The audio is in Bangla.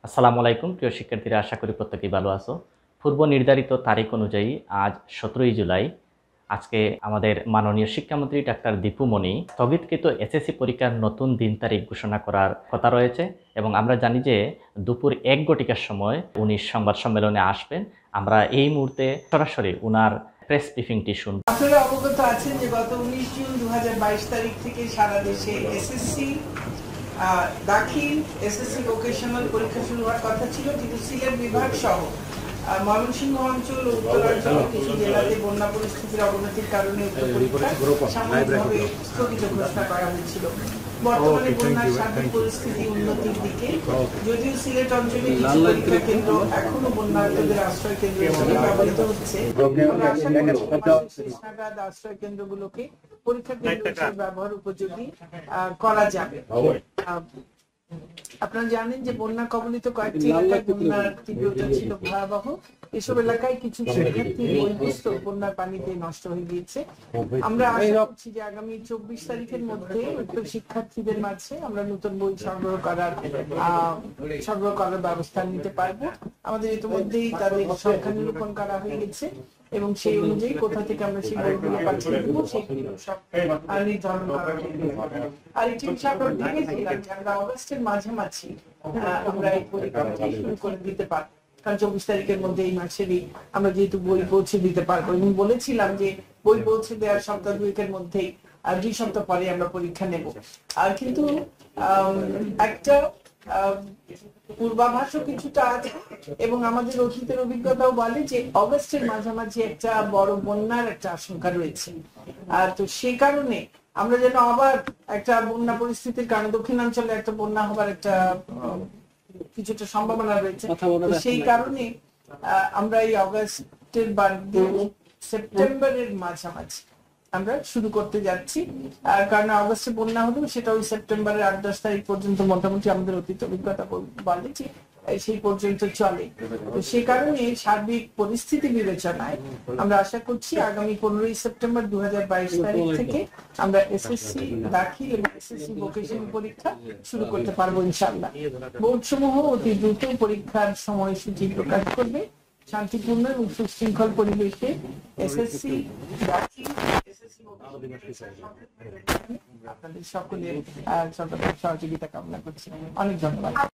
আসসালামু আলাইকুম প্রিয় শিক্ষার্থীরা, আশা করি প্রত্যেকেই ভালো আছো। পূর্ব নির্ধারিত তারিখ অনুযায়ী আজ 17ই জুলাই আজকে আমাদের মাননীয় শিক্ষামন্ত্রী ডাক্তার দীপু মনি স্থগিতকৃত এসএসসি পরীক্ষার নতুন দিন তারিখ ঘোষণা করার কথা রয়েছে এবং আমরা জানি যে দুপুর 1 ঘটিকার সময় উনি সংবাদ সম্মেলনে আসবেন। আমরা এই মুহূর্তে সরাসরি উনার প্রেস ব্রিফিংটি শুনব। আপনারা অবগত আছেন যে গত 19 জুন 2022 তারিখ থেকে সারা দেশে এসএসসি দাখিল এসএসসি ভোকেশনাল পরীক্ষা শুরু হওয়ার কথা ছিল, কিন্তু সিলেট বিভাগ সহ ময়মনসিংহ অঞ্চল ও উত্তরাঞ্চলের কিছু জেলাতে বন্যা পরিস্থিতির অবনতির কারণে পরীক্ষা সাময়িকভাবে স্থগিত ঘোষণা করা হয়েছিল। বর্তমানে বন্যার সার্বিক পরিস্থিতি উন্নতির দিকে, যদিও সিলেট অঞ্চলে কিছু পরীক্ষা কেন্দ্র এখনো বন্যার্তদের আশ্রয় কেন্দ্র হিসেবে ব্যবহৃত হচ্ছে। আশ্রয় কেন্দ্রগুলোকে পরীক্ষা কেন্দ্র হিসেবে ব্যবহার উপযোগী করা যাবে। আপনারা জানেন যে বন্যা কবলিত কয়েকটি এলাকায় বন্যার তীব্রতা ছিল ভয়াবহ। এসব এলাকায় কিছু শিক্ষার্থী বইপুস্তক বন্যার পানিতে নষ্ট হয়ে গিয়েছে। আমরা আশা করছি যে আগামী 24 তারিখের মধ্যে উক্ত শিক্ষার্থীদের মাঝে আমরা নতুন বই সরবরাহ করার ব্যবস্থা নিতে পারবো। আমাদের ইতিমধ্যেই তাদের সংখ্যা নিরূপণ করা হয়ে গেছে এবং সেই অনুযায়ী কোথা থেকে আমরা সেই বইগুলো পাঠিয়ে দেবো সেগুলো সব নির্ধারণ করা হবে। আর একটি বিষয় আমরা ভেবেছিলাম যে আমরা অগস্টের মাঝামাঝি আমরা এই পরীক্ষাটি শুরু করে দিতে পারবো, কারণ 24 তারিখের মধ্যে এই মাসেরই আমরা যেহেতু বই পৌঁছে দিতে পারবো এবং বলেছিলাম যে বই পৌঁছে দেওয়ার সপ্তাহ দুয়েকের মধ্যেই আর 2 সপ্তাহ পরে আমরা পরীক্ষা নেব। আর কিন্তু একটা পূর্বাভাসও কিছুটা আছে এবং আমাদের অতীতের অভিজ্ঞতাও বলে যে অগস্টের মাঝামাঝি একটা বড় বন্যার একটা আশঙ্কা রয়েছে। আর তো সেই কারণে আমরা যেন আবার একটা বন্যা পরিস্থিতির কারণে দক্ষিণাঞ্চলে একটা বন্যা হবার একটা কিছুটা সম্ভাবনা রয়েছে। সেই কারণে আমরা এই অগস্টের বা সেপ্টেম্বরের মাঝামাঝি আমরা শুরু করতে যাচ্ছি। কারণ অগস্টে বন্যা হলেও সেটা ওই সেপ্টেম্বরের 8-10 তারিখ পর্যন্ত মোটামুটি আমাদের অতীত অভিজ্ঞতা বলে যে সেই পর্যন্ত চলে। তো সেই কারণে সার্বিক পরিস্থিতি বিবেচনায় আমরা আশা করছি আগামী 15ই সেপ্টেম্বর 2022 তারিখ থেকে আমরা এসএসসি দাখিল এবং এসএসসি ভোকেশনাল পরীক্ষা শুরু করতে পারবো ইনশাআল্লাহ। বোর্ড সমূহ অতি দ্রুত পরীক্ষার সময়সূচি প্রকাশ করবে। শান্তিপূর্ণ এবং সুশৃঙ্খল পরিবেশে এসএসসি দাখিল আপনাদের সকলের সহযোগিতা কামনা করছি। অনেক ধন্যবাদ।